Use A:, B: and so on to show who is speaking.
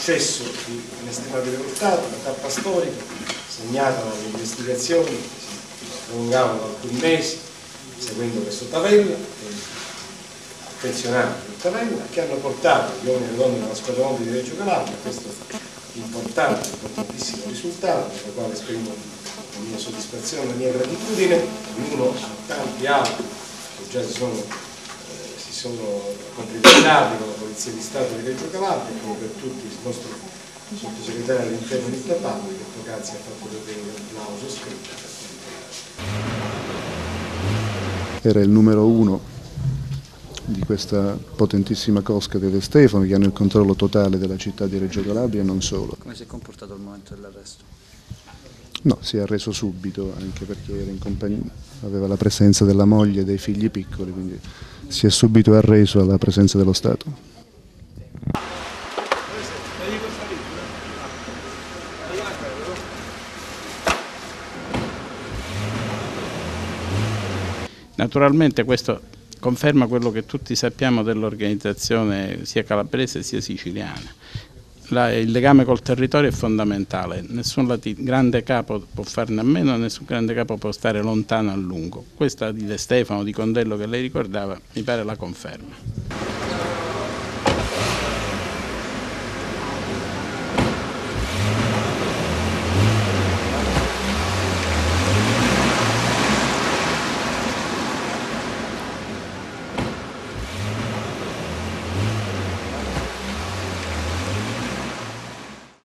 A: successo di inestimabile portata, una tappa storica segnata dalle investigazioni che si prolungavano da alcuni mesi, seguendo questo tabella, affezionati del tabella, che hanno portato gli uomini e le donne della squadra mondi di Reggio Calabria a questo importantissimo risultato, per il quale esprimo la mia soddisfazione e la mia gratitudine, ognuno su tanti altri che già si sono complementati con la Polizia di Stato di Reggio Calabria, come per tutti il nostro sottosegretario all'interno di Tabacco, che poc'anzi ha fatto vedere un applauso scritto.
B: Era il numero 1 di questa potentissima cosca di De Stefano, che hanno il controllo totale della città di Reggio Calabria e non solo.
C: Come si è comportato al momento dell'arresto?
B: No, si è arreso subito, anche perché era in compagnia, aveva la presenza della moglie e dei figli piccoli, quindi si è subito arreso alla presenza dello Stato.
D: Naturalmente questo conferma quello che tutti sappiamo dell'organizzazione sia calabrese sia siciliana. Il legame col territorio è fondamentale, nessun grande capo può farne a meno, nessun grande capo può stare lontano a lungo. Questa di De Stefano, di Condello che lei ricordava, mi pare la conferma.